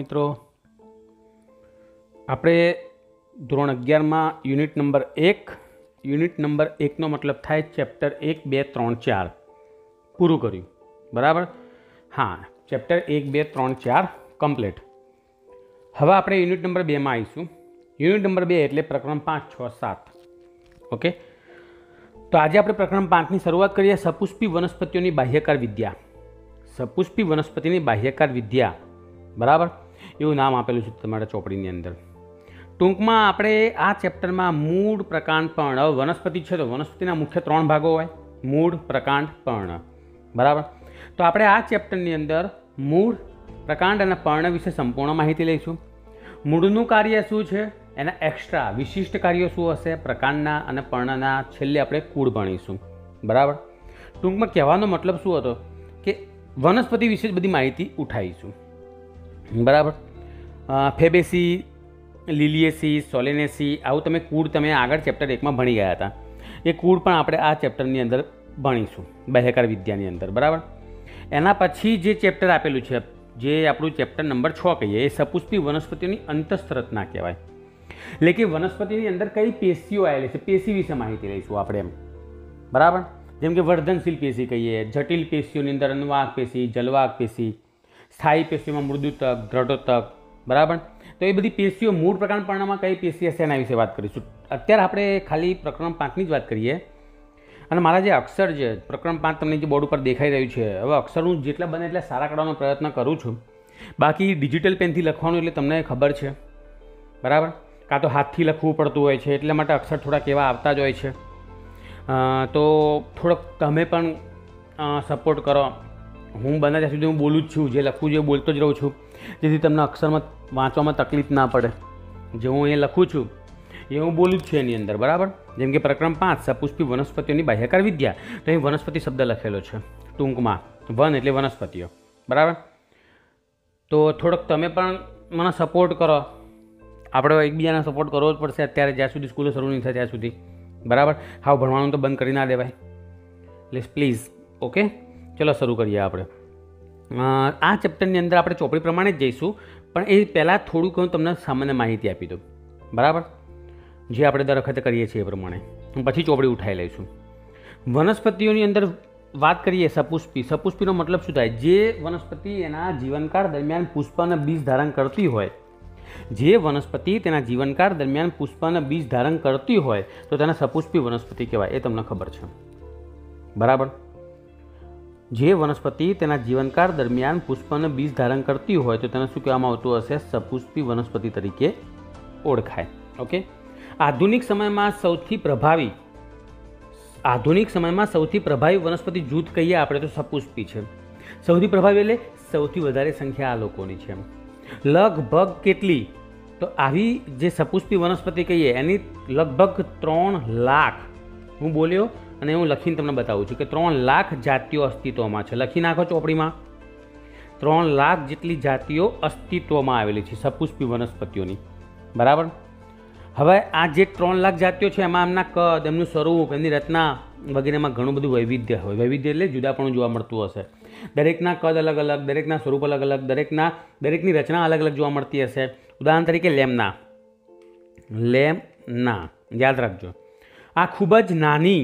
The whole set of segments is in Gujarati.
मित्रों, આપણે ધોરણ 11 યુનિટ નંબર 1 નો મતલબ થાય ચેપ્ટર 1 2 3 4 પૂરું કર્યું. બરાબર? હા, ચેપ્ટર 1 2 3 4 કમ્પ્લીટ. હવે આપણે યુનિટ નંબર 2 માં આવીશું. યુનિટ નંબર 2 એટલે પ્રકરણ 5 6 7. ઓકે, તો આજે આપણે પ્રકરણ 5 ની શરૂઆત કરીએ. સપુષ્પી વનસ્પતિઓની બાહ્યકાર વિદ્યા. સપુષ્પી વનસ્પતિની બાહ્યકાર વિદ્યા, બરાબર, એવું નામ આપેલું છે તમારા ચોપડીની અંદર. ટૂંકમાં આપણે આ ચેપ્ટરમાં મૂળ, પ્રકાંડ, પર્ણ. વનસ્પતિ છે તો વનસ્પતિના મુખ્ય 3 ભાગો હોય: મૂળ, પ્રકાંડ, પર્ણ. બરાબર? તો આપણે આ ચેપ્ટરની અંદર મૂળ, પ્રકાંડ અને પર્ણ વિશે સંપૂર્ણ માહિતી લઈશું. મૂળનું કાર્ય શું છે, એના એક્સ્ટ્રા વિશિષ્ટ કાર્યો શું હશે, પ્રકાંડના અને પર્ણના છેલ્લે આપણે કુળ ભણીશું. બરાબર? ટૂંકમાં કહેવાનો મતલબ શું હતો કે વનસ્પતિ વિશે જ બધી માહિતી ઉઠાવીશું. બરાબર? ફેબેસી, લિલિએસી, સોલેનેસી, આવું તમે કુળ તમે આગળ ચેપ્ટર 1માં ભણી ગયા હતા. એ કુળ પણ આપણે આ ચેપ્ટરની અંદર ભણીશું, બાહ્યકાર વિદ્યાની અંદર. બરાબર? એના પછી જે ચેપ્ટર આપેલું છે, જે આપણું ચેપ્ટર નંબર 6 કહીએ, એ સપુષ્પી વનસ્પતિઓની અંતઃસ્ત્રચના કહેવાય. એટલે કે વનસ્પતિની અંદર કઈ પેશીઓ આવેલી છે, પેશી વિશે માહિતી લઈશું આપણે એમ. બરાબર? જેમ કે વર્ધનશીલ પેશી કહીએ, જટિલ પેશીઓની અંદર અનુવાહક પેશી, જલવાહક પેશી, સ્થાયી પેશીઓમાં મૃદુતક, દ્રઢોતક. બરાબર? તો એ બધી પેશીઓ મૂળ, પ્રકાંડ, પર્ણમાં કઈ પેશી હશે એના વિશે વાત કરીશું. અત્યારે આપણે ખાલી પ્રકરણ 5ની જ વાત કરીએ. અને મારા જે અક્ષર છે, પ્રકરણ 5 તમને જે બોર્ડ ઉપર દેખાઈ રહ્યું છે, હવે અક્ષર હું જેટલા બને એટલા સારા કાઢવાનો પ્રયત્ન કરું છું. બાકી ડિજિટલ પેનથી લખવાનું એટલે તમને ખબર છે. બરાબર? કાં તો હાથથી લખવું પડતું હોય છે, એટલા માટે અક્ષર થોડાક એવા આવતા જ હોય છે. તો થોડોક તમે પણ સપોર્ટ કરો. હું બને ત્યાં સુધી હું બોલું જ છું, જે લખું છું એ બોલતો જ રહું છું, જેથી તમને અક્ષરમાં વાંચવામાં તકલીફ ના પડે. જે હું એ લખું છું એ હું બોલું જ છું એની અંદર. બરાબર? જેમ કે પ્રકરણ 5 સપુષ્પી વનસ્પતિઓની બાહ્યકાર વિદ્યા, તો અહીં વનસ્પતિ શબ્દ લખેલો છે ટૂંકમાં. વન એટલે વનસ્પતિઓ. બરાબર? તો થોડોક તમે પણ મને સપોર્ટ કરો. આપણે એકબીજાને સપોર્ટ કરવો જ પડશે અત્યારે, જ્યાં સુધી સ્કૂલો શરૂ નહીં થાય ત્યાં સુધી. બરાબર? હા, ભણવાનું તો બંધ કરી ના દેવાય. એટલે પ્લીઝ. ઓકે, ચલો શરૂ કરીએ આપણે. આ ચેપ્ટરની અંદર આપણે ચોપડી પ્રમાણે જ જઈશું, પણ એ પહેલાં થોડુંક હું તમને સામાન્ય માહિતી આપી દઉં. બરાબર? જે આપણે દર વખતે કરીએ છીએ એ પ્રમાણે. પછી ચોપડી ઉઠાવી લઈશું. વનસ્પતિઓની અંદર વાત કરીએ સપુષ્પી. સપુષ્પીનો મતલબ શું થાય? જે વનસ્પતિ એના જીવનકાળ દરમિયાન પુષ્પ અને બીજ ધારણ કરતી હોય, જે વનસ્પતિ તેના જીવનકાળ દરમિયાન પુષ્પ અને બીજ ધારણ કરતી હોય તો તેને સપુષ્પી વનસ્પતિ કહેવાય. એ તમને ખબર છે. બરાબર? જે વનસ્પતિ તેના જીવનકાળ દરમિયાન પુષ્પ અને બીજ ધારણ કરતી હોય તો તેને શું કહેવામાં આવતું હશે? સપુષ્પી વનસ્પતિ તરીકે ઓળખાય. ઓકે, આધુનિક સમયમાં સૌથી પ્રભાવી વનસ્પતિ જૂથ કહીએ આપણે તો સપુષ્પી છે. સૌથી પ્રભાવી એટલે સૌથી વધારે સંખ્યા આ લોકોની છે. લગભગ કેટલી? તો આવી જે સપુષ્પી વનસ્પતિ કહીએ એની લગભગ 3 લાખ, હું બોલ્યો અને હું લખીને તમને બતાવું છું કે 3 લાખ જાતિઓ અસ્તિત્વમાં છે. લખી નાખો ચોપડીમાં. 3 લાખ જેટલી જાતિઓ અસ્તિત્વમાં આવેલી છે સપુષ્પી વનસ્પતિઓની. બરાબર? હવે આ જે 3 લાખ જાતિઓ છે એમાં એમના કદ, એમનું સ્વરૂપ, એમની રચના વગેરેમાં ઘણું બધું વૈવિધ્ય હોય. વૈવિધ્ય એટલે જુદાપણું જોવા મળતું હશે. દરેકના કદ અલગ અલગ, દરેકના સ્વરૂપ અલગ અલગ, દરેકની રચના અલગ અલગ જોવા મળતી હશે. ઉદાહરણ તરીકે લેમના યાદ રાખજો. આ ખૂબ જ નાની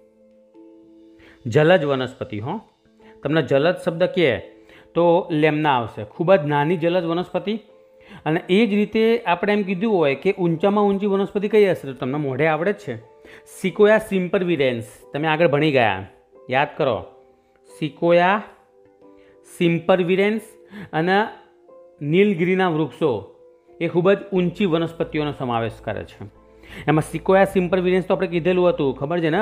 જલજ વનસ્પતિ. તમને જલજ શબ્દ કહે તો લેમના આવશે. ખૂબ જ નાની જલજ વનસ્પતિ. અને એ જ રીતે આપણે એમ કીધું હોય કે ઊંચામાં ઊંચી વનસ્પતિ કઈ હશે તો તમને મોઢે આવડે જ છે. સિકોયા સિમ્પરવિરેન્સ. તમે આગળ ભણી ગયા, યાદ કરો. સિકોયા સિમ્પરવિરેન્સ અને નીલગિરીના વૃક્ષો એ ખૂબ જ ઊંચી વનસ્પતિઓનો સમાવેશ કરે છે. એમાં સિકોયા સિમ્પરવિરેન્સ તો આપણે કીધેલું હતું, ખબર છે ને?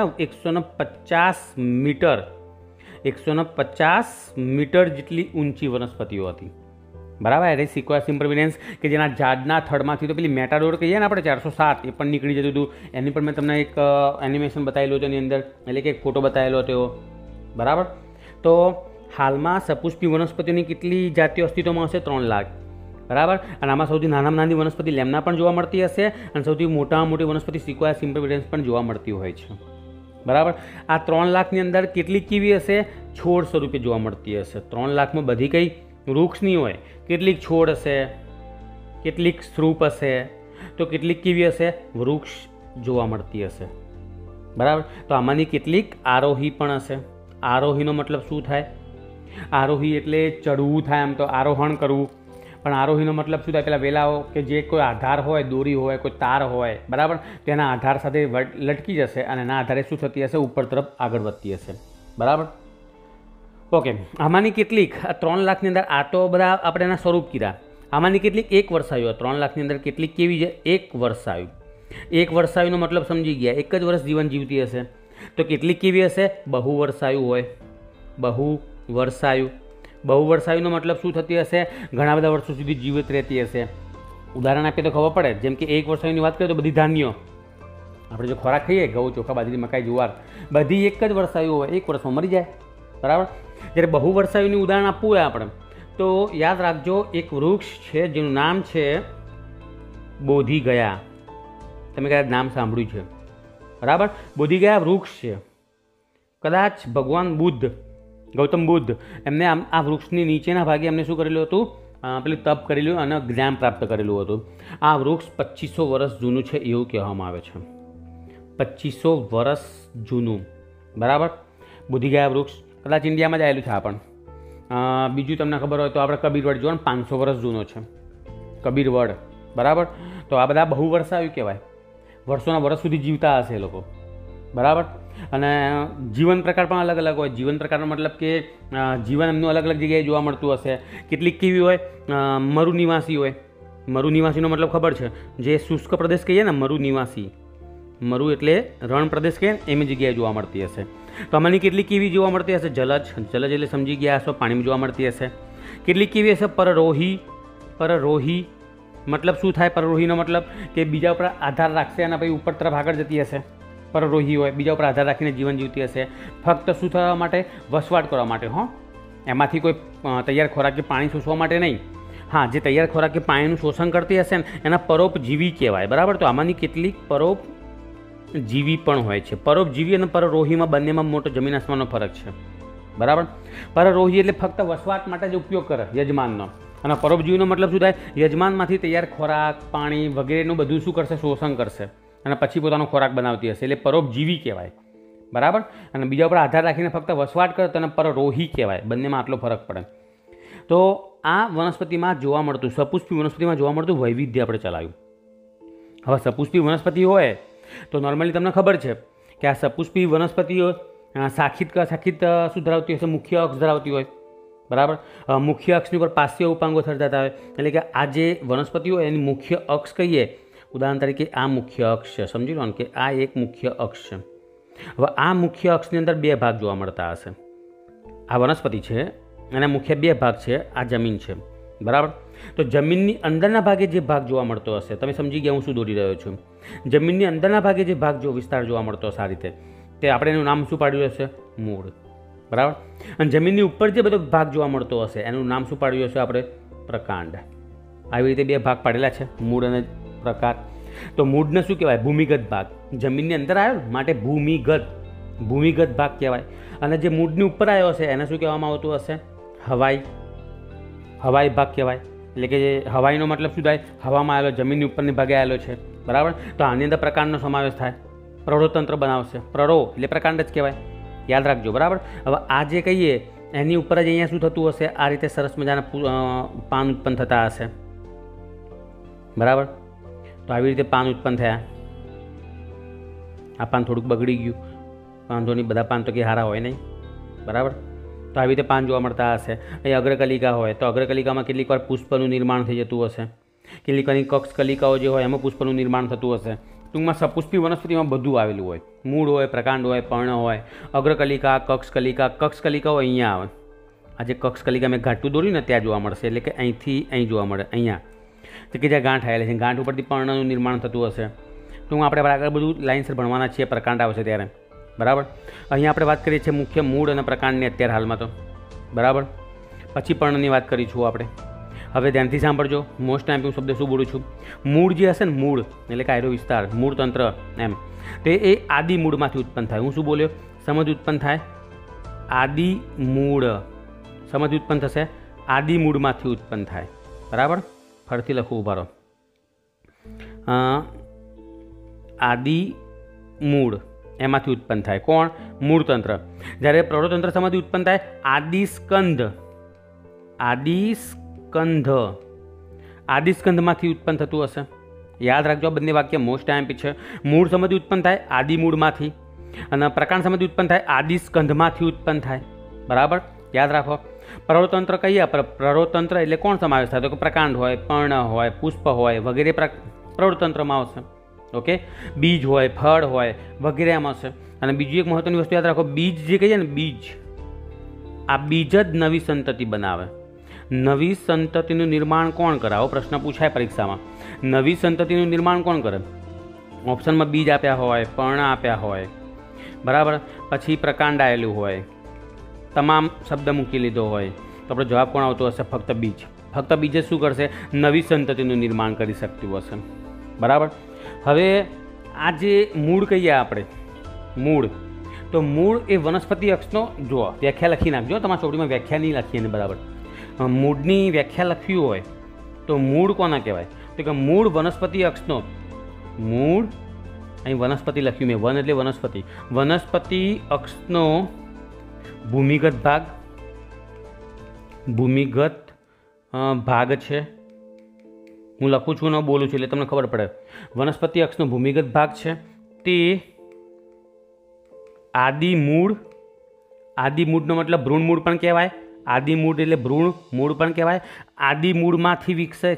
150 મીટર જેટલી ઊંચી વનસ્પતિઓ હતી. બરાબર? એટલે સિકોયા સિમ્પરવિરેન્સ કે જેના ઝાડના થડમાંથી તો પેલી મેટાડોર કહીએ ને આપણે 407, એ પણ નીકળી જતું હતું. એની પણ મેં તમને એક એનિમેશન બતાવેલું હતું એની અંદર, એટલે કે એક ફોટો બતાવેલો હતો. બરાબર? તો હાલમાં સપુષ્પી વનસ્પતિઓની કેટલી જાતિઓ અસ્તિત્વમાં હશે? 3 લાખ. બરાબર? અને આમાં સૌથી નાનામાં નાની વનસ્પતિ લેમના પણ જોવા મળતી હશે અને સૌથી મોટામાં મોટી વનસ્પતિ સિકોયા સિમ્પરવિરેન્સ પણ જોવા મળતી હોય છે. બરાબર? આ 3 લાખની અંદર કેટલી કેવી હશે? છોડ સ્વરૂપે જોવા મળતી હશે. 3 લાખમાં બધી કઈ વૃક્ષ નહીં હોય, કેટલીક છોડ હશે, કેટલીક સ્ત્રૂપ હશે, તો કેટલીક કેવી હશે? વૃક્ષ જોવા મળતી હશે, બરાબર. તો આમાંની કેટલીક આરોહી પણ હશે. આરોહીનો મતલબ શું થાય? આરોહી એટલે ચડવું થાય, આમ તો આરોહણ કરવું, પણ આરોહીનો મતલબ શું થાય? પેલા વેલાઓ કે જે કોઈ આધાર હોય, દોરી હોય, કોઈ તાર હોય, બરાબર, તેના આધાર સાથે લટકી જશે અને એના આધારે શું થતી હશે? ઉપર તરફ આગળ વધતી હશે, બરાબર. ઓકે, આમાંની કેટલીક 3 લાખની અંદર, આ તો બધા આપણે એના સ્વરૂપ કીધા. આમાંની કેટલીક એક વર્ષાયુ? 3 લાખની અંદર કેટલીક કેવી છે? એક વર્ષાયુ. એક વર્ષાયુનો મતલબ સમજી ગયા, એક જ વર્ષ જીવન જીવતી હશે. તો કેટલીક કેવી હશે? બહુ વર્ષાયુ હોય. બહુ વર્ષાયુ. બહુ વર્ષાયુનો મતલબ શું થતી હશે? ઘણા બધા વર્ષો સુધી જીવિત રહેતી હશે. ઉદાહરણ આપીએ તો ખબર પડે. જેમ કે એક વર્ષાયુની વાત કરીએ તો બધી ધાન્યો, આપણે જો ખોરાક ખાઈએ, ઘઉં, ચોખા, બાજરી, મકાઈ, જુવાર, બધી એક જ વર્ષાયુ હોય, એક વર્ષમાં મરી જાય, બરાબર. જ્યારે બહુ વર્ષાયુની ઉદાહરણ આપવું હોય આપણે, તો યાદ રાખજો, એક વૃક્ષ છે જેનું નામ છે બોધિ ગયા. તમે કદાચ નામ સાંભળ્યું છે, બરાબર. બોધિ ગયા વૃક્ષ છે. કદાચ ભગવાન બુદ્ધ, ગૌતમ બુદ્ધ, એમને આ વૃક્ષની નીચેના ભાગે એમને શું કરેલું હતું? પેલું તપ કરેલું અને જ્ઞાન પ્રાપ્ત કરેલું હતું. આ વૃક્ષ 2500 વર્ષ જૂનું છે એવું કહેવામાં આવે છે. 2500 વર્ષ જૂનું, બરાબર. બોધિ ગયા વૃક્ષ કદાચ ઇન્ડિયામાં જ આવેલું છે. આ પણ બીજું તમને ખબર હોય તો આપણે કબીરવડ જો ને, 500 વર્ષ જૂનો છે કબીરવડ, બરાબર. તો આ બધા બહુ વર્ષાયુ કહેવાય. વર્ષોના વર્ષ સુધી જીવતા હશે એ લોકો, બરાબર. અને જીવન પ્રકાર પણ અલગ અલગ હોય. જીવન પ્રકારનો મતલબ કે જીવન એમનું અલગ અલગ જગ્યાએ જોવા મળતું હશે. કેટલીક કેવી હોય? મરુનિવાસી હોય. મરુનિવાસીનો મતલબ ખબર છે? જે શુષ્ક પ્રદેશ કહીએ ને, મરુનિવાસી. મરુ એટલે રણ પ્રદેશ કહીએ, એમ જગ્યાએ જોવા મળતી હશે. તો આમાંની કેટલીક કેવી જોવા મળતી હશે? જલજ. જલજ એટલે સમજી ગયા હશો, પાણીમાં જોવા મળતી હશે. કેટલીક કેવી હશે? પરરોહી. પરરોહી મતલબ શું થાય? પરરોહીનો મતલબ કે બીજા ઉપર આધાર રાખશે અને પછી ઉપર તરફ આગળ જતી હશે. પરરોહી હોય, બીજા ઉપર આધાર રાખીને જીવન જીવતી હશે. ફક્ત શું થવા માટે? વસવાટ કરવા માટે. હો, એમાંથી કોઈ તૈયાર ખોરાક કે પાણી શોષવા માટે નહીં. હા, જે તૈયાર ખોરાક કે પાણીનું શોષણ કરતી હશે ને એના પરોપજીવી કહેવાય, બરાબર. તો આમાંની કેટલીક પરોપજીવી પણ હોય છે. પરોપજીવી અને પરરોહીમાં બંનેમાં મોટો જમીન આસમાનનો ફરક છે, બરાબર. પરરોહી એટલે ફક્ત વસવાટ માટે જ ઉપયોગ કરે યજમાનનો, અને પરોપજીવીનો મતલબ શું થાય? યજમાનમાંથી તૈયાર ખોરાક, પાણી વગેરેનું બધું શું કરશે? શોષણ કરશે અને પછી પોતાનો ખોરાક બનાવતી હશે. એટલે પરોપજીવી કહેવાય, બરાબર. અને બીજા ઉપર આધાર રાખીને ફક્ત વસવાટ કરે તેને પરરોહી કહેવાય. બંનેમાં આટલો ફરક પડે. તો આ વનસ્પતિમાં જોવા મળતું, સપુષ્પી વનસ્પતિમાં જોવા મળતું વૈવિધ્ય આપણે ચલાવ્યું. હવે સપુષ્પી વનસ્પતિ હોય તો નોર્મલી તમને ખબર છે કે આ સપુષ્પી વનસ્પતિઓ શાખિત શું ધરાવતી હશે? મુખ્ય અક્ષ ધરાવતી હોય, બરાબર. મુખ્ય અક્ષની ઉપર પાર્શ્વ ઉપાંગો સર્જાતા હોય. એટલે કે આ જે વનસ્પતિ હોય એની મુખ્ય અક્ષ કહીએ. ઉદાહરણ તરીકે આ મુખ્ય અક્ષ છે, સમજી લો ને કે આ એક મુખ્ય અક્ષ છે. હવે આ મુખ્ય અક્ષની અંદર 2 ભાગ જોવા મળતા હશે. આ વનસ્પતિ છે અને મુખ્ય 2 ભાગ છે. આ જમીન છે, બરાબર. તો જમીનની અંદરના ભાગે જે ભાગ જોવા મળતો હશે, તમે સમજી ગયા હું શું દોરી રહ્યો છું? જમીનની અંદરના ભાગે જે ભાગ વિસ્તાર જોવા મળતો હશે આ રીતે, તે આપણે એનું નામ શું પાડ્યું હશે? મૂળ, બરાબર. અને જમીનની ઉપર જે બધો ભાગ જોવા મળતો હશે એનું નામ શું પાડ્યું હશે આપણે? પ્રકાંડ. આવી રીતે 2 ભાગ પાડેલા છે, મૂળ અને પ્રકાર. તો મૂળને શું કહેવાય? ભૂમિગત ભાગ. જમીનની અંદર આવ્યો માટે ભૂમિગત ભાગ કહેવાય. અને જે મૂળની ઉપર આવ્યો હશે એને શું કહેવામાં આવતું હશે? હવાઈ ભાગ કહેવાય. એટલે કે જે હવાઈનો મતલબ શું થાય? હવામાં આવેલો, જમીનની ઉપરની ભાગે આવેલો છે, બરાબર. તો આની અંદર પ્રકાંડનો સમાવેશ થાય. પ્રરોતંત્ર બનાવશે. પ્રરો એટલે પ્રકાંડ જ કહેવાય, યાદ રાખજો, બરાબર. હવે આ જે કહીએ એની ઉપર જ અહીંયા શું થતું હશે? આ રીતે સરસ મજાના પાન ઉત્પન્ન થતા હશે, બરાબર. તો આવી રીતે પાન ઉત્પન્ન થયા. આ પાન થોડુંક બગડી ગયું, વાંધો નહીં, બધા પાન તો કે સારા હોય નહીં, બરાબર. તો આવી રીતે પાન જોવા મળતા હશે. અહીં અગ્રકલિકા હોય તો અગ્રકલિકામાં કેટલીક વાર પુષ્પનું નિર્માણ થઈ જતું હશે. કેટલીક વાર કક્ષકલિકાઓ જે હોય એમાં પુષ્પનું નિર્માણ થતું હશે. ટૂંકમાં સપુષ્પી વનસ્પતિમાં બધું આવેલું હોય. મૂળ હોય, પ્રકાંડ હોય, પર્ણ હોય, અગ્રકલિકા, કક્ષકલિકા હોય અહીંયા આવે. આ જે કક્ષકલિકા મેં ઘાટું દોર્યું ને ત્યાં જોવા મળશે. એટલે કે અહીંથી અહીં જોવા મળે, અહીંયા તો કે જ્યાં ગાંઠ આવેલી છે, ગાંઠ ઉપરથી પર્ણનું નિર્માણ થતું હશે. ટૂંકમાં આપણે આગળ બધું લાઇનસર ભણવાના છીએ પ્રકાંડ આવશે ત્યારે, બરાબર. અહીંયા આપણે વાત કરીએ છીએ મુખ્ય મૂળ અને પ્રકાંડની અત્યારે હાલમાં તો, બરાબર. પછી પર્ણની વાત કરીશું આપણે. હવે ધ્યાનથી સાંભળજો. મોસ્ટ ટાઈમ હું શબ્દ શું બોલું છું? મૂળ જે હશે ને, મૂળ એટલે કે આયરો વિસ્તાર, મૂળ તંત્ર એમ, તો એ આદિ મૂળમાંથી ઉત્પન્ન થાય. હું શું બોલ્યો? સમજ ઉત્પન્ન થાય. આદિ મૂળ સમજ ઉત્પન્ન થશે, આદિ મૂળમાંથી ઉત્પન્ન થાય, બરાબર. ફરીથી લખું, ઉભા રહો. આદિ મૂળ એમાંથી ઉત્પન્ન થાય કોણ? મૂળતંત્ર. જ્યારે પ્રૌઢતંત્ર શેમાંથી ઉત્પન્ન થાય? આદિસ્કંધ. આદિસ્કંધમાંથી ઉત્પન્ન થતું હશે. યાદ રાખજો, બંને વાક્ય મોસ્ટ આઈએમપી છે. મૂળ શેમાંથી ઉત્પન્ન થાય? આદિમૂળમાંથી. અને પ્રકાંડ શેમાંથી ઉત્પન્ન થાય? આદિસ્કંધમાંથી ઉત્પન્ન થાય. બરાબર, યાદ રાખો. પ્રૌઢતંત્ર કહીએ, પ્રૌઢતંત્ર એટલે કોણ સમાવેશ થાય? તો કે પ્રકાંડ હોય, પર્ણ હોય, પુષ્પ હોય વગેરે પ્રૌઢતંત્રમાં આવશે. ઓકે, બીજ હોય, ફળ હોય વગેરે એમાં આવશે. અને બીજી એક મહત્વની વસ્તુ યાદ રાખો, બીજ જે કહીએ ને, બીજ, આ બીજ જ નવી સંતતિ બનાવે. નવી સંતતિનું નિર્માણ કોણ કરે? આવો પ્રશ્ન પૂછાય પરીક્ષામાં. નવી સંતતિનું નિર્માણ કોણ કરે? ઓપ્શનમાં બીજ આપ્યા હોય, પર્ણ આપ્યા હોય, બરાબર, પછી પ્રકાંડ આવેલું હોય, તમામ શબ્દ મૂકી લીધો હોય, તો આપણો જવાબ કોણ આવતો હશે? ફક્ત બીજ. ફક્ત બીજ જ શું કરશે? નવી સંતતિનું નિર્માણ કરી શકતું હશે. બરાબર. હવે આ જે મૂળ કહીએ આપણે, મૂળ, તો મૂળ એ વનસ્પતિ અક્ષનો, જુઓ વ્યાખ્યા લખી નાખજો, તમારા ચોપડીમાં વ્યાખ્યા નહીં લખીએ ને, બરાબર. મૂળની વ્યાખ્યા લખવી હોય તો મૂળ કોના કહેવાય? તો કે મૂળ વનસ્પતિ અક્ષનો, મૂળ, અહીં વનસ્પતિ લખ્યું મેં, વન એટલે વનસ્પતિ, વનસ્પતિ અક્ષનો ભૂમિગત ભાગ, ભૂમિગત ભાગ છે. હું લખું છું ને બોલું છું એટલે તમને ખબર પડે. વનસ્પતિ અક્ષનો ભૂમિગત ભાગ છે તે આદિમૂળ. આદિમૂળનો મતલબ ભ્રૂણમૂળ પણ કહેવાય. આદિમૂળ એટલે ભ્રૂણ મૂળ પણ કહેવાય. આદિમૂળમાંથી વિકસે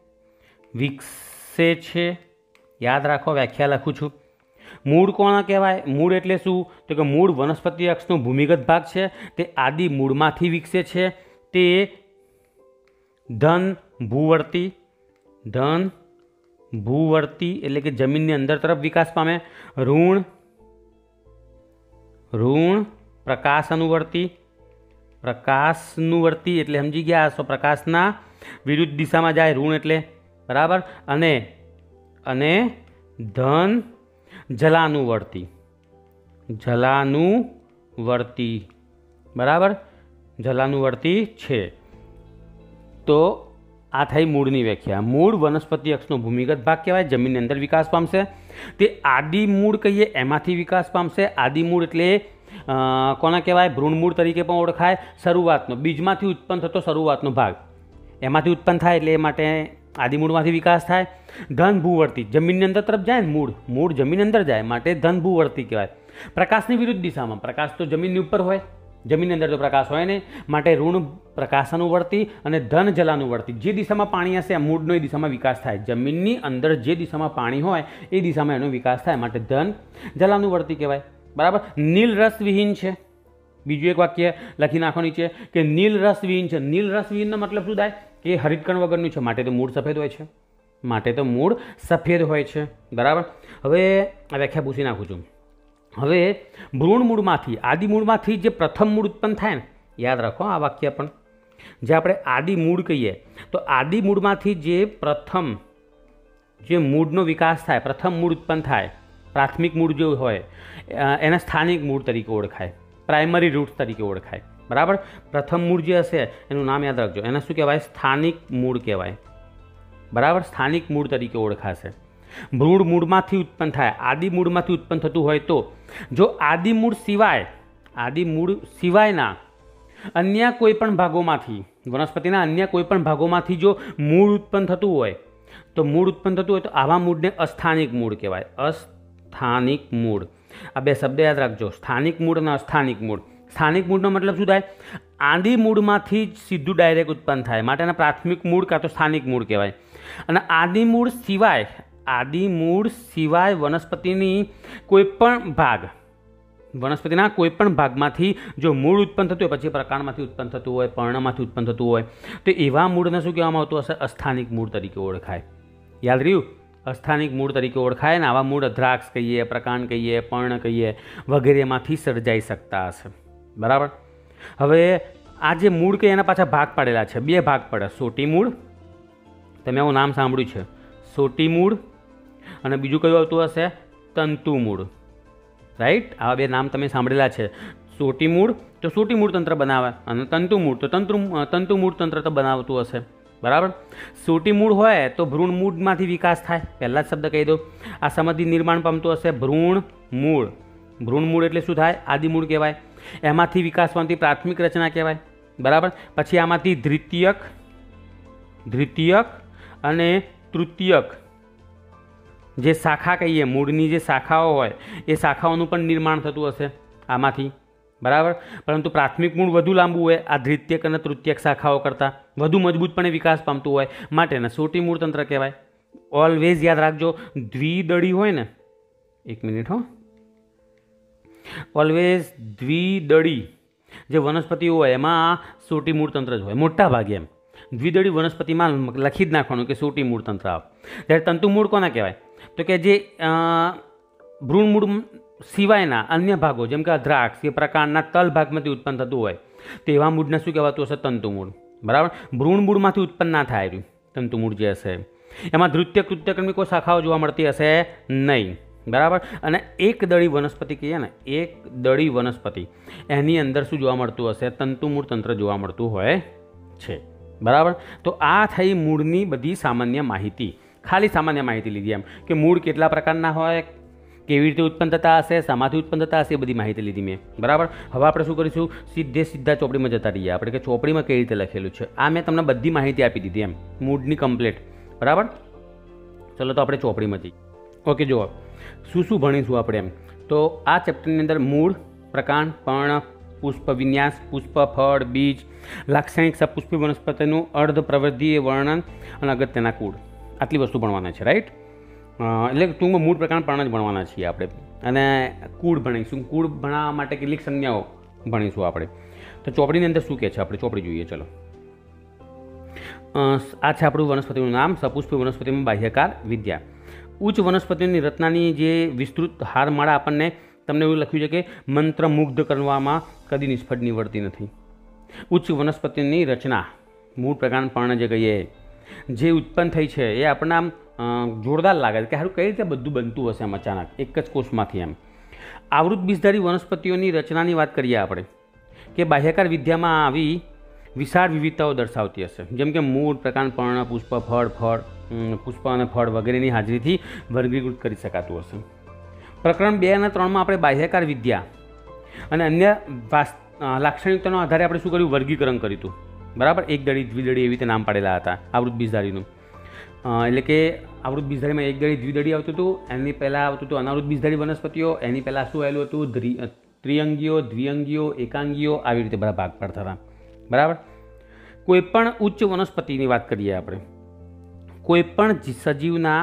છે. યાદ રાખો, વ્યાખ્યા લખું છું. મૂળ કોણ કહેવાય? મૂળ એટલે શું? તો કે મૂળ વનસ્પતિ અક્ષનો ભૂમિગત ભાગ છે તે આદિમૂળમાંથી વિકસે છે. તે ધન ભૂવર્તી એટલે કે જમીનની અંદર તરફ વિકાસ પામે. ઋણ પ્રકાશાનુવર્તી એટલે સમજી ગયા હશો, પ્રકાશના વિરુદ્ધ દિશામાં જાય ઋણ એટલે, બરાબર. અને ધન જલાનુવર્તી, બરાબર, જલાનુવર્તી છે. તો આ થઈ મૂળની વ્યાખ્યા. મૂળ વનસ્પતિ અક્ષનો ભૂમિગત ભાગ કહેવાય, જમીનની અંદર વિકાસ પામશે. તે આદિમૂળ કહીએ એમાંથી વિકાસ પામશે. આદિમૂળ એટલે કોના કહેવાય? ભ્રૂણમૂળ તરીકે પણ ઓળખાય. શરૂઆતનો, બીજમાંથી ઉત્પન્ન થતો શરૂઆતનો ભાગ એમાંથી ઉત્પન્ન થાય એટલે એ માટે આદિમૂળમાંથી વિકાસ થાય. ધન ભૂવર્તી, જમીનની અંદર તરફ જાય ને, મૂળ જમીનની અંદર જાય માટે ધન ભૂવર્તી કહેવાય. પ્રકાશની વિરુદ્ધ દિશામાં, પ્રકાશ તો જમીનની ઉપર હોય, જમીનની અંદર તો પ્રકાશ હોય નહીં, માટે ઋણ પ્રકાશાનુવર્તી અને ધન જલાનુવર્તી. જે દિશામાં પાણી હશે મૂળનો એ દિશામાં વિકાસ થાય. જમીનની અંદર જે દિશામાં પાણી હોય એ દિશામાં એનો વિકાસ થાય માટે ધન જલાનુવર્તી કહેવાય. બરાબર. નીલ રસવિહીન છે. બીજું એક વાક્ય લખી નાખો નીચે કે નીલ રસવિહીન છે. નીલ રસવિહીનનો મતલબ શું થાય? કે હરિતકણ વગરનું છે માટે તો મૂળ સફેદ હોય છે. બરાબર. હવે આ વ્યાખ્યા પૂછી નાખું છું. હવે ભ્રૂણમૂળમાંથી, આદિમૂળમાંથી જે પ્રથમ મૂળ ઉત્પન્ન થાય ને, યાદ રાખો આ વાક્ય પણ, જે આપણે આદિમૂળ કહીએ તો આદિમૂળમાંથી જે મૂળનો વિકાસ થાય, પ્રથમ મૂળ ઉત્પન્ન થાય, પ્રાથમિક મૂળ જે હોય એને સ્થાનિક મૂળ તરીકે ઓળખાય, પ્રાઇમરી રૂટ તરીકે ઓળખાય. બરાબર. પ્રથમ મૂળ જે હશે એનું નામ યાદ રાખજો, એને શું કહેવાય? સ્થાનિક મૂળ કહેવાય. બરાબર, સ્થાનિક મૂળ તરીકે ઓળખાશે. ભ્રૂણ મૂળમાંથી ઉત્પન્ન થાય, આદિમૂળમાંથી ઉત્પન્ન થતું હોય તો, જો આદિમૂળ સિવાયના અન્ય કોઈ પણ ભાગોમાંથી, વનસ્પતિના અન્ય કોઈ પણ ભાગોમાંથી જો મૂળ ઉત્પન્ન થતું હોય તો આવા મૂળને અસ્થાનિક મૂળ કહેવાય. અસ્થાનિક મૂળ. આ બે શબ્દ યાદ રાખજો, સ્થાનિક મૂળ અને અસ્થાનિક મૂળ. સ્થાનિક મૂળનો મતલબ શું થાય? આદિમૂળમાંથી જ સીધું ડાયરેક્ટ ઉત્પન્ન થાય માટે એના પ્રાથમિક મૂળ કાં તો સ્થાનિક મૂળ કહેવાય. અને આદિમૂળ સિવાય વનસ્પતિના કોઈ પણ ભાગમાંથી જો મૂળ ઉત્પન્ન થતું હોય, પછી પ્રકાંડમાંથી ઉત્પન્ન થતું હોય, પર્ણમાંથી ઉત્પન્ન થતું હોય, તો એવા મૂળને શું કહેવામાં આવતું હશે? અસ્થાનિક મૂળ તરીકે ઓળખાય. યાદ રહ્યું? અસ્થાનિક મૂળ તરીકે ઓળખાય ને આવા મૂળ દ્રાક્ષ કહીએ, પ્રકાંડ કહીએ, પર્ણ કહીએ વગેરેમાંથી સર્જાઈ શકતા હશે. બરાબર. હવે આ જે મૂળ કે એના પાછા ભાગ પાડેલા છે, બે ભાગ પડે. સોટી મૂળ, તમે આવું નામ સાંભળ્યું છે, સોટી મૂળ, અને બીજું કયું આવતું હશે? તંતુ મૂળ. રાઈટ. આવા બે નામ તમે સાંભળેલા છે. સોટી મૂળ તો સોટી મૂળ તંત્ર બનાવે, અને તંતુ મૂળ તો તંતુ મૂળ તંત્ર તો બનાવતું હશે. બરાબર. સોટી મૂળ હોય તો ભ્રૂણ મૂળમાંથી વિકાસ થાય. પહેલાં જ શબ્દ કહી દો. આ સમાધિ નિર્માણ પામતું હશે ભ્રૂણ મૂળ. ભ્રૂણ મૂળ એટલે શું થાય? આદિમૂળ કહેવાય. એમાંથી વિકાસ પામતી પ્રાથમિક રચના કહેવાય. બરાબર. પછી આમાંથી દ્વિતીયક અને તૃતીયક જે શાખા કહીએ, મૂળની જે શાખાઓ હોય એ શાખાઓનું પણ નિર્માણ થતું હશે આમાંથી. બરાબર. પરંતુ પ્રાથમિક મૂળ વધુ લાંબુ હોય આ દ્વિતીયક અને તૃતીયક શાખાઓ કરતાં વધુ મજબૂતપણે વિકાસ પામતું હોય માટે એને સોટી મૂળ તંત્ર કહેવાય. ઓલવેઝ યાદ રાખજો, દ્વિદળી હોય ને, એક મિનિટ હો, ઓલવેઝ દ્વિદળી જે વનસ્પતિઓ હોય એમાં સોટી મૂળ તંત્ર જ હોય મોટા ભાગે. એમ દ્વિદળી વનસ્પતિમાં લખી જ નાખવાનું કે સોટી મૂળ તંત્ર આવે. જ્યારે તંતુમૂળ કોના કહેવાય? તો કે જે ભ્રૂણમૂળ સિવાયના અન્ય ભાગો જેમ કે દ્રાક્ષ એ પ્રકારના તલ ભાગમાંથી ઉત્પન્ન થતું હોય તેવા મૂળને શું કહેવાતું હશે? તંતુમૂળ. બરાબર. ભ્રૂણમૂળમાંથી ઉત્પન્ન ના થાય રહ્યું તંતુમૂળ જે હશે એમાં દ્વિતીયક તૃતીયકની કોઈ શાખાઓ જોવા મળતી હશે નહીં. બરાબર. અને એક દળી વનસ્પતિ કહીએ ને, એક દળી વનસ્પતિ એની અંદર શું જોવા મળતું હશે? તંતુમૂળ તંત્ર જોવા મળતું હોય છે. બરાબર. તો આ થઈ મૂળની બધી સામાન્ય માહિતી. ખાલી સામાન્ય માહિતી લીધી એમ કે મૂળ કેટલા પ્રકારના હોય, કેવી રીતે ઉત્પન્ન થતા હશે, શામાંથી ઉત્પન્ન થતા હશે, એ બધી માહિતી લીધી મેં. બરાબર. હવે આપણે શું કરીશું? સીધા ચોપડીમાં જતા રહીએ આપણે કે ચોપડીમાં કઈ રીતે લખેલું છે. આ મેં તમને બધી માહિતી આપી દીધી એમ મૂળની કમ્પ્લીટ. બરાબર. ચલો તો આપણે ચોપડીમાં જઈએ. ઓકે, જુઓ શું શું ભણીશું આપણે એમ. તો આ ચેપ્ટરની અંદર મૂળ, પ્રકાંડ, પર્ણ, પુષ્પ વિન્યાસ, પુષ્પ, ફળ, બીજ, લાક્ષણિક સપુષ્પી વનસ્પતિનું અર્ધ પ્રવૃત્તિ વર્ણન અને અગત્યના કુળ, આટલી વસ્તુ ભણવાના છે. રાઈટ. એટલે ટૂંકમાં મૂળ, પ્રકાંડ, પર્ણ જ ભણવાના છીએ આપણે. અને કુળ ભણીશું. કુળ ભણવા માટે કેટલીક સંજ્ઞાઓ ભણીશું આપણે. તો ચોપડીની અંદર શું કહે છે આપણે ચોપડી જોઈએ. ચલો, આ છે આપણું વનસ્પતિનું નામ. સપુષ્પી વનસ્પતિમાં બાહ્યકાર વિદ્યા. ઉચ્ચ વનસ્પતિની રચનાની જે વિસ્તૃત હારમાળા આપણને તમને એવું લખ્યું છે કે મંત્રમુગ્ધ કરવામાં કદી નિષ્ફળ નીવડતી નથી. ઉચ્ચ વનસ્પતિની રચના, મૂળ, પ્રકાંડ, પર્ણ જે કહીએ જે ઉત્પન્ન થઈ છે એ આપણને આમ જોરદાર લાગે છે કે સારું કઈ રીતે બધું બનતું હશે આમ અચાનક એક જ કોષમાંથી. એમ આવૃત બીજધારી વનસ્પતિઓની રચનાની વાત કરીએ આપણે કે બાહ્યકાર વિદ્યામાં આવી વિશાળ વિવિધતાઓ દર્શાવતી હશે. જેમ કે મૂળ, પ્રકાંડ, પર્ણ, પુષ્પ, પુષ્પ અને ફળ વગેરેની હાજરીથી વર્ગીકૃત કરી શકાતું હશે. પ્રકરણ 2 અને 3માં આપણે બાહ્યકાર વિદ્યા અને અન્ય લાક્ષણિકતાનો આધારે આપણે શું કર્યું? વર્ગીકરણ કર્યું હતું. બરાબર. એક દળી, દ્વિદળી એવી રીતે નામ પાડેલા હતા આવૃત બીજધારીનું. એટલે કે આવૃત બીજધારીમાં એક દળી, દ્વિદળી આવતું હતું. એની પહેલાં આવતું હતું અનાવૃત બીજધારી વનસ્પતિઓ. એની પહેલાં શું આવેલું હતું? ત્રિઅંગીઓ, દ્વિઅંગીઓ, એકાંગીઓ, આવી રીતે બધા ભાગ પડતા હતા. બરાબર. કોઈપણ ઉચ્ચ વનસ્પતિની વાત કરીએ આપણે, કોઈપણ સજીવના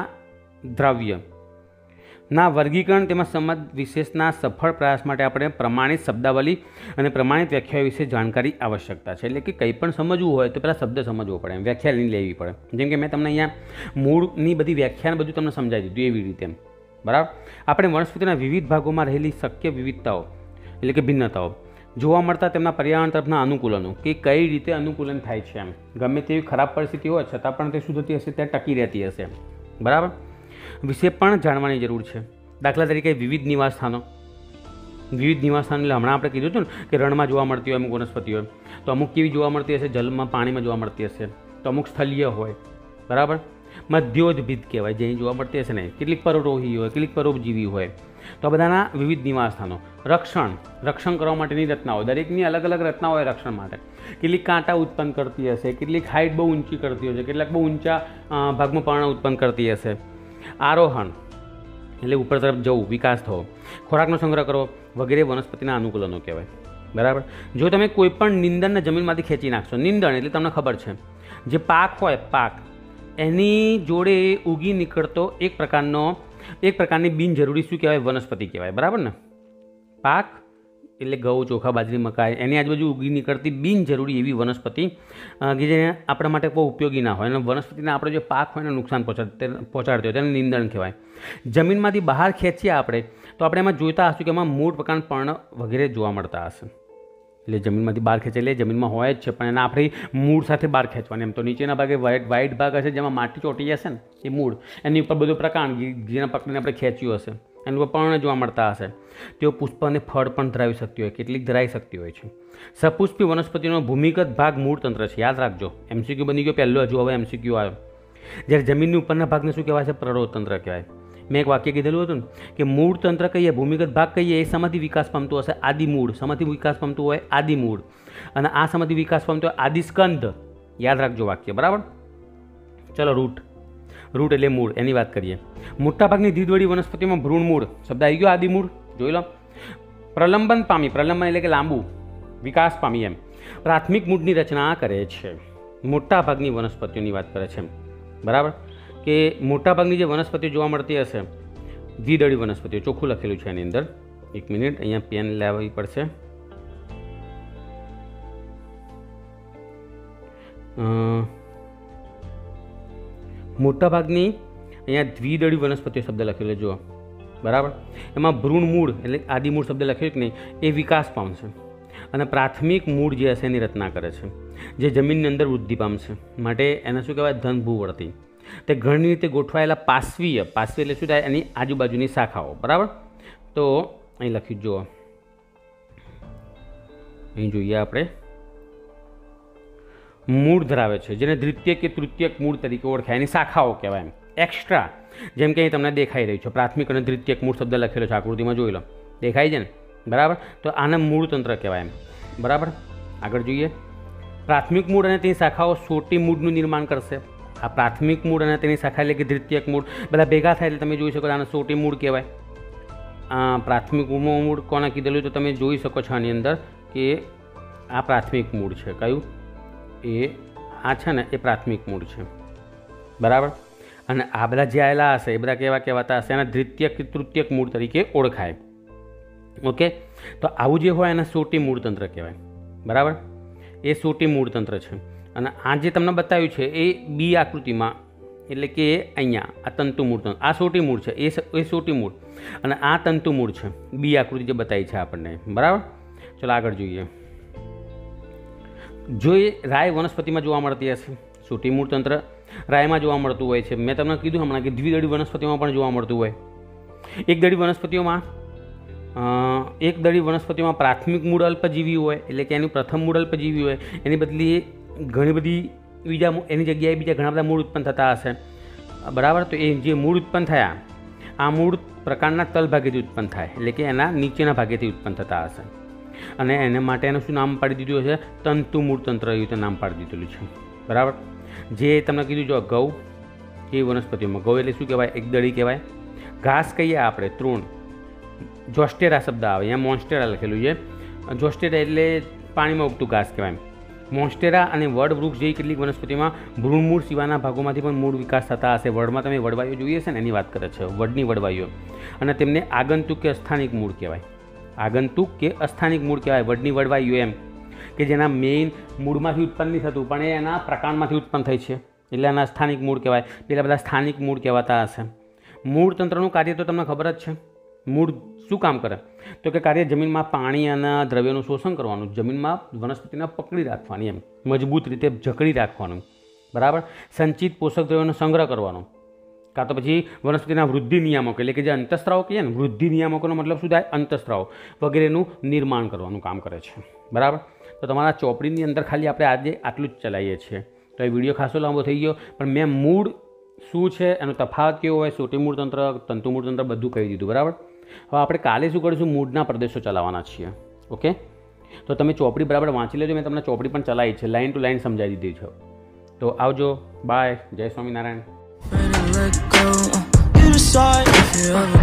દ્રવ્યના વર્ગીકરણ તેમાં સમજ વિશેષના સફળ પ્રયાસ માટે આપણે પ્રમાણિત શબ્દાવલી અને પ્રમાણિત વ્યાખ્યાઓ વિશે જાણકારી આવશ્યકતા છે. એટલે કે કંઈ પણ સમજવું હોય તો પહેલાં શબ્દ સમજવો પડે, વ્યાખ્યા લઈને લેવી પડે. જેમ કે મેં તમને અહીંયા મૂળની બધી વ્યાખ્યાને બધું તમને સમજાવી દીધું એવી રીતે. બરાબર. આપણે વનસ્પતિના વિવિધ ભાગોમાં રહેલી શક્ય વિવિધતાઓ એટલે કે ભિન્નતાઓ જોવા મળતા તેમના પર્યાવરણ તરફના અનુકૂલનો કે કઈ રીતે અનુકૂલન થાય છે. એમ ગમે તેવી ખરાબ પરિસ્થિતિ હોય છતાં પણ તે શું થતી હશે? ત્યાં ટકી રહેતી હશે. બરાબર. વિશે પણ જાણવાની જરૂર છે. દાખલા તરીકે વિવિધ નિવાસસ્થાનો. વિવિધ નિવાસસ્થાનો એટલે હમણાં આપણે કીધું હતું ને કે રણમાં જોવા મળતી હોય અમુક વનસ્પતિ હોય, તો અમુક કેવી જોવા મળતી હશે? જલમાં, પાણીમાં જોવા મળતી હશે. તો અમુક સ્થળીય હોય. બરાબર. મધ્યોદભિદ કહેવાય જે જોવા મળતી હશે ને. કેટલીક પરોઢોહી હોય, કેટલીક પરોપજીવી હોય. તો આ બધાના વિવિધ નિવાસસ્થાનો. રક્ષણ કરવા માટેની રચનાઓ, દરેકની અલગ અલગ રચના હોય રક્ષણ માટે. કેટલીક કાંટા ઉત્પન્ન કરતી હશે, કેટલીક હાઇટ બહુ ઊંચી કરતી હશે, કેટલાક બહુ ઊંચા ભાગમાં પર્ણ ઉત્પન્ન કરતી હશે. આરોહણ એટલે ઉપર તરફ જવું, વિકાસ થવો, ખોરાકનો સંગ્રહ કરવો વગેરે વનસ્પતિના અનુકૂલનો કહેવાય. બરાબર. જો તમે કોઈ પણ નિંદણને જમીનમાંથી ખેંચી નાખશો, નિંદણ એટલે તમને ખબર છે જે પાક હોય, પાક એની જોડે ઉગી નીકળતો એક પ્રકારની બિનજરૂરી શું કહેવાય? વનસ્પતિ કહેવાય. બરાબર ને. પાક એટલે ઘઉં, ચોખા, બાજરી, મકાઈ, એની આજુબાજુ ઉગી નીકળતી બિનજરૂરી એવી વનસ્પતિ કે જે આપણા માટે બહુ ઉપયોગી ના હોય અને વનસ્પતિને આપણે જે પાક હોય એને નુકસાન પહોંચાડતી હોય તેને નિંદણ કહેવાય. જમીનમાંથી બહાર ખેંચીએ આપણે તો આપણે એમાં જોઈતા હશું કે એમાં મૂળ, પ્રકાંડ, પર્ણ વગેરે જોવા મળતા હશે. એટલે જમીનમાંથી બહાર ખેંચે એટલે જમીનમાં હોય જ છે પણ એના આપણે મૂળ સાથે બહાર ખેંચવાની. એમ તો નીચેના ભાગે વ્હાઇટ ભાગ હશે જેમાં માટી ચોંટી જશે ને એ મૂળ, એની ઉપર બધું પ્રકાંડ જેના પકડીને આપણે ખેંચ્યું હશે. એનું પર્ણ જોવા મળતા હશે, તેઓ પુષ્પ અને ફળ પણ ધરાવી શકતી હોય, કેટલીક ધરાવી શકતી હોય છે. સપુષ્પી વનસ્પતિનો ભૂમિગત ભાગ મૂળતંત્ર છે, યાદ રાખજો. MCQ બની ગયો પહેલો, હજુ હવે MCQ આવ્યો. જ્યારે જમીનની ઉપરના ભાગને શું કહેવાય છે? પ્રરોહતંત્ર કહેવાય. મેં એક વાક્ય કીધેલું હતું ને કે મૂળતંત્ર કહીએ, ભૂમિગત ભાગ કહીએ, એ શેમાંથી વિકાસ પામતું હશે? આદિમૂળ. શેમાંથી વિકાસ પામતું હોય? આદિમૂળ. અને આ શેમાંથી વિકાસ પામતું હોય? આદિસ્કંદ. યાદ રાખજો વાક્ય, બરાબર. ચલો, રૂટ એટલે મૂળ, એની વાત કરીએ. મોટાભાગની દ્વિદળી વનસ્પતિમાં ભ્રૂણમૂળ શબ્દ આવી ગયો. આદિમૂળ જોઈ લો. પ્રલંબન પામી, પ્રલંબન એટલે કે લાંબુ, વિકાસ પામી એમ. પ્રાથમિક મૂળની રચના કરે છે. મોટાભાગની વનસ્પતિઓની વાત કરે છે, બરાબર. કે મોટાભાગની જે વનસ્પતિઓ જોવા મળતી હશે દ્વિદળી વનસ્પતિઓ, ચોખ્ખું લખેલું છે એની અંદર. એક મિનિટ, અહીંયા પેન લેવી પડશે. મોટાભાગની અહીંયા દ્વિદળી વનસ્પતિઓ શબ્દ લખેલો જુઓ, બરાબર. એમાં ભ્રૂણમૂળ એટલે આદિમૂળ શબ્દ લખ્યો કે નહીં, એ વિકાસ પામશે અને પ્રાથમિક મૂળ જે હશે એની રચના કરે છે, જે જમીનની અંદર વૃદ્ધિ પામશે. માટે એને શું કહેવાય? ધનભૂવર્તી. તે ઘણી રીતે ગોઠવાયેલા પાર્શ્વીય, પાર્શ્વી એટલે શું થાય? એની આજુબાજુની શાખાઓ, બરાબર. તો અહીં લખ્યું જુઓ, અહીં જોઈએ આપણે, મૂળ ધરાવે છે, જેને દ્વિતીય કે તૃતીયક મૂળ તરીકે ઓળખાય, એની શાખાઓ કહેવાય એમ. એક્સ્ટ્રા, જેમ કે અહીં તમને દેખાઈ રહ્યું છે, પ્રાથમિક અને દ્વિતીયક મૂળ શબ્દ લખેલો છે, આકૃતિમાં જોઈ લો, દેખાય છે ને, બરાબર. તો આને મૂળતંત્ર કહેવાય એમ, બરાબર. આગળ જોઈએ. પ્રાથમિક મૂળ અને તેની શાખાઓ સોટી મૂળનું નિર્માણ કરશે. આ પ્રાથમિક મૂળ અને તેની શાખા એટલે કે દ્વિતીયક મૂળ બધા ભેગા થાય એટલે તમે જોઈ શકો આને સોટી મૂળ કહેવાય. આ પ્રાથમિક મૂળ કોને કીધેલું તો તમે જોઈ શકો છો આની અંદર કે આ પ્રાથમિક મૂળ છે. કયું? એ આ છે ને, એ પ્રાથમિક મૂળ છે, બરાબર. અને આ બધા જે આવેલા હશે એ બધા કેવા કહેવાતા હશે? એના દ્વિતીયક કે તૃતીયક મૂળ તરીકે ઓળખાય. ઓકે, તો આવું જે હોય એને સોટી મૂળતંત્ર કહેવાય, બરાબર. એ સોટી મૂળતંત્ર છે. અને આ જે તમને બતાવ્યું છે એ બી આકૃતિમાં, એટલે કે અહીંયા આ તંતુ મૂળતંત્ર, આ સોટી મૂળ છે, એ સોટી મૂળ, અને આ તંતુ મૂળ છે. બી આકૃતિ જે બતાવી છે આપણને, બરાબર. ચલો આગળ જોઈએ. જો એ રાય વનસ્પતિમાં જોવા મળતી હશે, સોટી મૂળતંત્ર રાયમાં જોવા મળતું હોય છે. મેં તમને કીધું હમણાં કે દ્વિદળી વનસ્પતિઓમાં પણ જોવા મળતું હોય. એકદળી વનસ્પતિઓમાં પ્રાથમિક મૂળ અલ્પજીવી હોય, એટલે કે એનું પ્રથમ મૂળ અલ્પજીવી હોય, એની બદલે ઘણી બધી બીજા એની જગ્યાએ બીજા ઘણા બધા મૂળ ઉત્પન્ન થતા હશે, બરાબર. તો એ જે મૂળ ઉત્પન્ન થયા, આ મૂળ પ્રકારના તલ ભાગેથી ઉત્પન્ન થાય, એટલે કે એના નીચેના ભાગેથી ઉત્પન્ન થતા હશે. અને એને માટે એનું શું નામ પાડી દીધું હશે? તંતુ મૂળતંત્ર, એવી રીતે નામ પાડી દીધેલું છે, બરાબર. જે તમને કીધું જો ગૌ, એ વનસ્પતિઓમાં ગૌ એટલે શું કહેવાય? એકદળી કહેવાય. ઘાસ કહીએ આપણે, તૃણ, જોસ્ટેરા શબ્દ આવે, અહીંયા મોન્સ્ટેરા લખેલું છે. જોસ્ટેરા એટલે પાણીમાં ઉગતું ઘાસ કહેવાય. મોન્સ્ટેરા અને વડ વૃક્ષ જેવી કેટલીક વનસ્પતિમાં ભ્રૂણમૂળ સિવાયના ભાગોમાંથી પણ મૂળ વિકાસ થતા હશે. વડમાં તમે વડવાઈઓ જોઈએ છે ને, એની વાત કરે છે, વડની વડવાઈઓ. અને તેમને આગંતુક કે અસ્થાનિક મૂળ કહેવાય. આગંતુક કે અસ્થાનિક મૂળ કહેવાય વડની વડવાઈઓ, એમ કે જેના મેઇન મૂળમાંથી ઉત્પન્ન નહીં થતું, પણ એ એના પ્રકાંડમાંથી ઉત્પન્ન થઈ છે, એટલે એના સ્થાનિક મૂળ કહેવાય. પેલા બધા સ્થાનિક મૂળ કહેવાતા હશે. મૂળતંત્રનું કાર્ય તો તમને ખબર જ છે. મૂળ શું કામ કરે? તો કે કાર્ય જમીનમાં પાણી અને દ્રવ્યોનું શોષણ કરવાનું, જમીનમાં વનસ્પતિને પકડી રાખવાની, એમ મજબૂત રીતે જકડી રાખવાનું, બરાબર. સંચિત પોષક દ્રવ્યોનો સંગ્રહ કરવાનો, કાં તો પછી વનસ્પતિના વૃદ્ધિ નિયામકો, એટલે કે જે અંતઃસ્ત્રાવો કહીએ ને, વૃદ્ધિ નિયામકોનો મતલબ શું થાય? અંતઃસ્ત્રાવો વગેરેનું નિર્માણ કરવાનું કામ કરે છે, બરાબર. તો તમારા ચોપડીની અંદર ખાલી આપણે આજે આટલું જ ચલાવીએ છીએ. તો એ વિડીયો ખાસો લાંબો થઈ ગયો, પણ મેં મૂળ શું છે, એનો તફાવત કેવો હોય, સોટી મૂળતંત્ર, તંતુ મૂળતંત્ર બધું કહી દીધું, બરાબર. હવે આપણે કાલે શું કરીશું? મૂળના પ્રદેશો ચલાવવાના છીએ. ઓકે, તો તમે ચોપડી બરાબર વાંચી લેજો. મેં તમને ચોપડી પણ ચલાવી છે, લાઇન ટુ લાઇન સમજાવી દીધી છે. તો આવજો, બાય, જય સ્વામિનારાયણ.